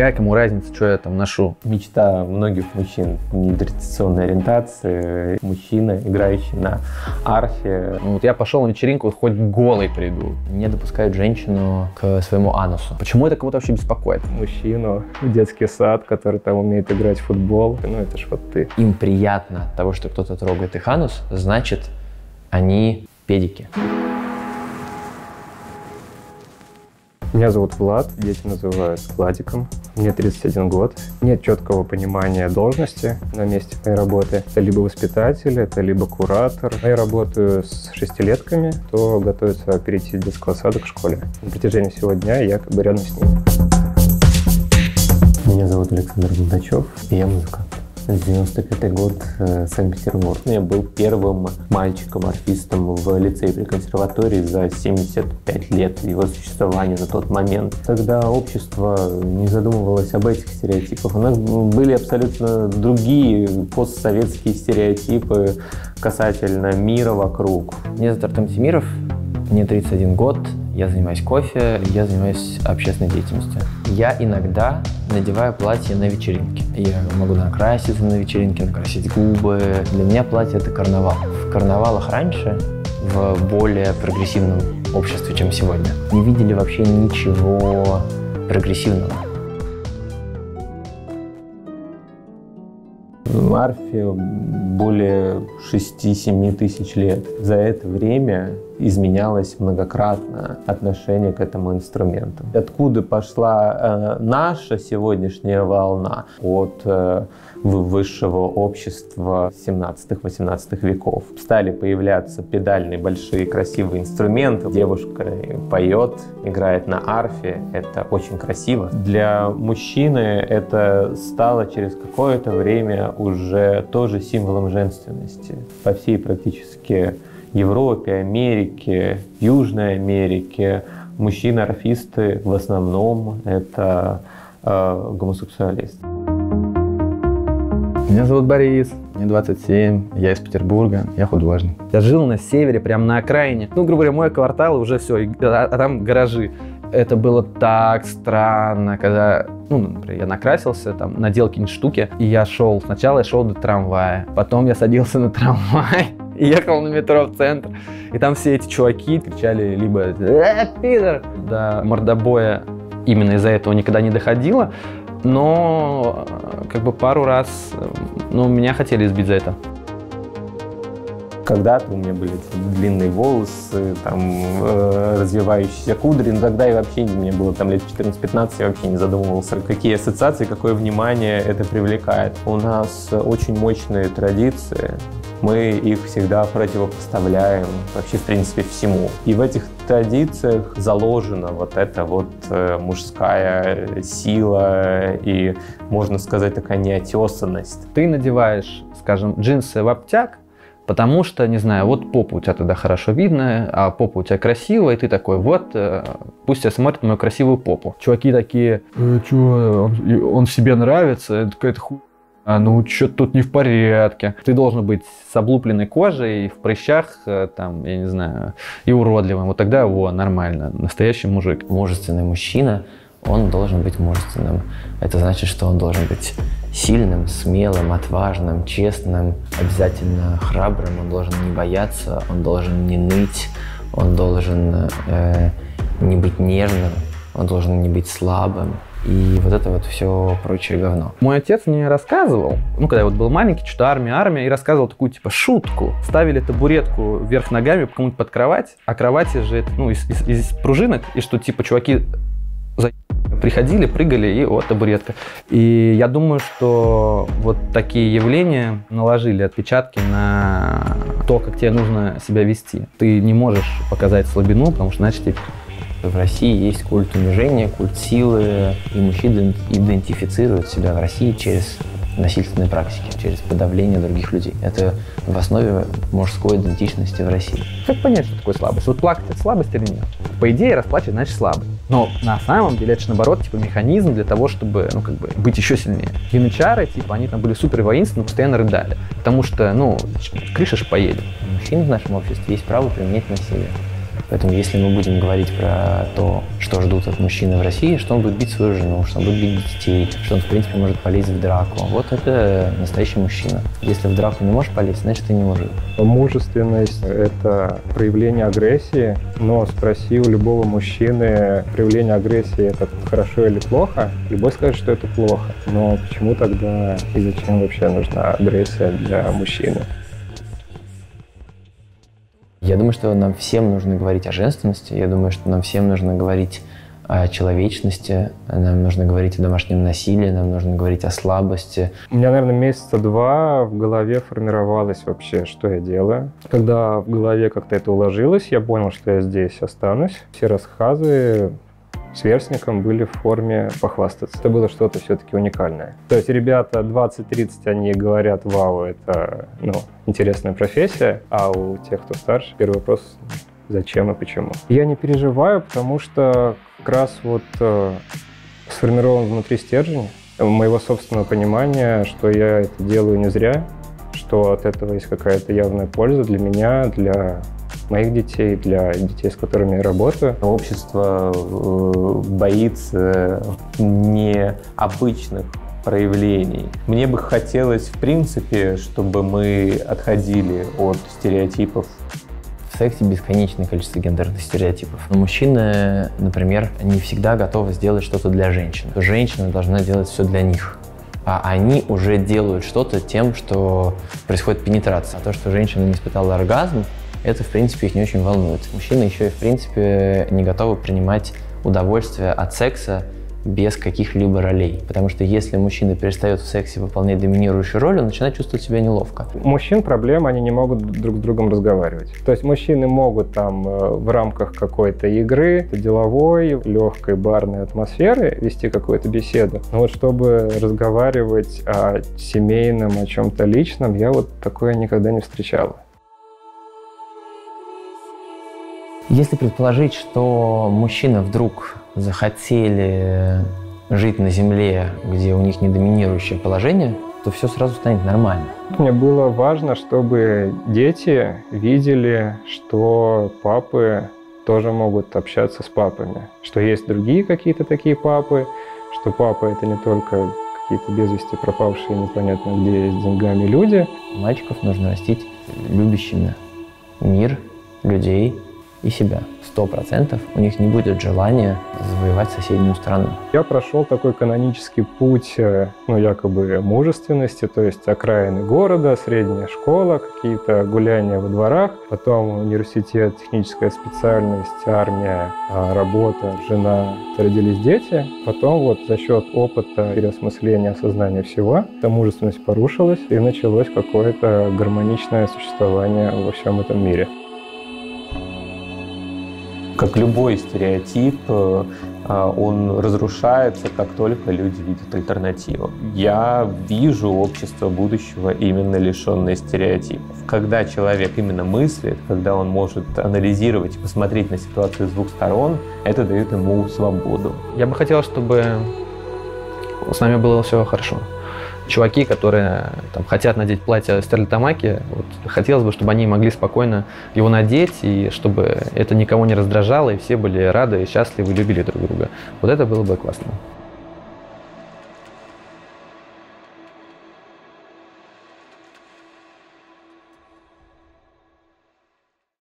Какая кому разница, что я там ношу? Мечта многих мужчин нетрадиционной ориентации. Мужчина, играющий на арфе. Вот я пошел на вечеринку, хоть голый приду. Не допускают женщину к своему анусу. Почему это кого-то вообще беспокоит? Мужчину в детский сад, который там умеет играть в футбол. Ну это ж вот ты. Им приятно от того, что кто-то трогает их анус, значит, они педики. Меня зовут Влад, дети называют Владиком. Мне 31 год. Нет четкого понимания должности на месте моей работы. Это либо воспитатель, это либо куратор. Я работаю с шестилетками, кто готовится перейти из детского сада к школе. На протяжении всего дня я как бы рядом с ними. Меня зовут Александр Болдачев, и я музыкант. 95-й год, Санкт-Петербург. Я был первым мальчиком-арфистом в лицее при консерватории за 75 лет его существования на тот момент. Тогда общество не задумывалось об этих стереотипах. У нас были абсолютно другие постсоветские стереотипы касательно мира вокруг. Меня зовут Артем Тимиров, мне 31 год, я занимаюсь кофе, я занимаюсь общественной деятельностью. Я иногда надеваю платье на вечеринке. Я могу накраситься на вечеринке, накрасить губы. Для меня платье – это карнавал. В карнавалах раньше, в более прогрессивном обществе, чем сегодня, не видели вообще ничего прогрессивного. Арфе более 6-7 тысяч лет. За это время изменялось многократно отношение к этому инструменту. Откуда пошла наша сегодняшняя волна? От высшего общества 17-18 веков. Стали появляться педальные большие красивые инструменты. Девушка поет, играет на арфе. Это очень красиво. Для мужчины это стало через какое-то время уже тоже символом женственности. По всей практически Европе, Америке, Южной Америке мужчины-арфисты в основном это гомосексуалисты. Меня зовут Борис, мне 27, я из Петербурга, я художник. Я жил на севере, прям на окраине. Ну, грубо говоря, мой квартал, и уже все, а там гаражи. Это было так странно, когда, например, я накрасился, там, надел какие-нибудь штуки, и я шел. Сначала я шел до трамвая, потом я садился на трамвай и ехал на метро в центр. И там все эти чуваки кричали либо «Пидор!». До мордобоя именно из-за этого никогда не доходило, но как бы пару раз меня хотели избить за это. Когда-то у меня были длинные волосы, развивающиеся кудри, но тогда и вообще мне было лет 14-15, я вообще не задумывался, какие ассоциации, какое внимание это привлекает. У нас очень мощные традиции, мы их всегда противопоставляем вообще, в принципе, всему. И в этих традициях заложена вот эта вот мужская сила и, можно сказать, такая неотесанность. Ты надеваешь, скажем, джинсы в обтяг, потому что, не знаю, вот попа у тебя тогда хорошо видно, а попа у тебя красивая, и ты такой, вот, пусть тебя смотрит мою красивую попу. Чуваки такие, чё, он себе нравится, это какая-то хуйня. Что-то тут не в порядке. Ты должен быть с облупленной кожей, в прыщах, я не знаю, и уродливым. Вот тогда, нормально, настоящий мужик. Мужественный мужчина, он должен быть мужественным. Это значит, что он должен быть сильным, смелым, отважным, честным, обязательно храбрым. Он должен не бояться, он должен не ныть, он должен не быть нежным, он должен не быть слабым. И вот это вот все прочее говно. Мой отец мне рассказывал, когда я был маленький, что-то армия, и рассказывал такую шутку. Ставили табуретку вверх ногами кому-нибудь под кровать, а кровати же из пружинок, и что чуваки приходили, прыгали, и вот табуретка. И я думаю, что вот такие явления наложили отпечатки на то, как тебе нужно себя вести. Ты не можешь показать слабину, потому что значит в России есть культ унижения, культ силы, и мужчины идентифицируют себя в России через насильственные практики, через подавление других людей. Это в основе мужской идентичности в России. Как понять, что такое слабость? Вот плакать — это слабость или нет? По идее, расплачивать значит слабый. Но на самом деле это же наоборот механизм для того, чтобы быть еще сильнее. Янычары, они там были супер воинственны, постоянно рыдали. Потому что, крыша же поедет. Мужчин в нашем обществе есть право применять насилие. Поэтому если мы будем говорить про то, что ждут от мужчины в России, что он будет бить свою жену, что он будет бить детей, что он, в принципе, может полезть в драку, вот это настоящий мужчина. Если в драку не можешь полезть, значит, ты не мужик. Мужественность – это проявление агрессии, но спроси у любого мужчины, проявление агрессии – это хорошо или плохо, любой скажет, что это плохо. Но почему тогда и зачем вообще нужна агрессия для мужчины? Я думаю, что нам всем нужно говорить о женственности, я думаю, что нам всем нужно говорить о человечности, нам нужно говорить о домашнем насилии, нам нужно говорить о слабости. У меня, наверное, месяца 2 в голове формировалось вообще, что я делаю. Когда в голове как-то это уложилось, я понял, что я здесь останусь. Все рассказы сверстникам были в форме похвастаться. Это было что-то все-таки уникальное. То есть ребята 20-30, они говорят: вау, это интересная профессия, а у тех, кто старше, первый вопрос: зачем и почему. Я не переживаю, потому что как раз сформирован внутри стержень моего собственного понимания, что я это делаю не зря, что от этого есть какая-то явная польза для меня, для моих детей, для детей, с которыми я работаю. Общество боится необычных проявлений. Мне бы хотелось, в принципе, чтобы мы отходили от стереотипов. В сексе бесконечное количество гендерных стереотипов. Но мужчины, например, не всегда готовы сделать что-то для женщин. Женщина должна делать все для них. А они уже делают что-то тем, что происходит пенетрация. А то, что женщина не испытала оргазм, это, в принципе, их не очень волнует. Мужчины еще и, в принципе, не готовы принимать удовольствие от секса без каких-либо ролей. Потому что если мужчина перестает в сексе выполнять доминирующую роль, он начинает чувствовать себя неловко. У мужчин проблема, они не могут друг с другом разговаривать. То есть мужчины могут в рамках какой-то игры, деловой, легкой барной атмосферы вести какую-то беседу. Но чтобы разговаривать о семейном, о чем-то личном, я такое никогда не встречал. Если предположить, что мужчины вдруг захотели жить на земле, где у них не доминирующее положение, то все сразу станет нормально. Мне было важно, чтобы дети видели, что папы тоже могут общаться с папами, что есть другие какие-то такие папы, что папа — это не только какие-то без вести пропавшие непонятно где с деньгами люди. Мальчиков нужно растить любящими мир, людей и себя. 100% у них не будет желания завоевать соседнюю страну. Я прошел такой канонический путь, якобы мужественности, то есть окраины города, средняя школа, какие-то гуляния во дворах, потом университет, техническая специальность, армия, работа, жена, родились дети. Потом за счет опыта, переосмысления, осознания всего, эта мужественность порушилась, и началось какое-то гармоничное существование во всем этом мире. Как любой стереотип, он разрушается, как только люди видят альтернативу. Я вижу общество будущего именно лишенное стереотипов. Когда человек именно мыслит, когда он может анализировать и посмотреть на ситуацию с двух сторон, это дает ему свободу. Я бы хотел, чтобы с нами было все хорошо. Чуваки, которые хотят надеть платье Стерлитамаки, Тамаки, хотелось бы, чтобы они могли спокойно его надеть, и чтобы это никого не раздражало, и все были рады, счастливы, любили друг друга. Вот это было бы классно.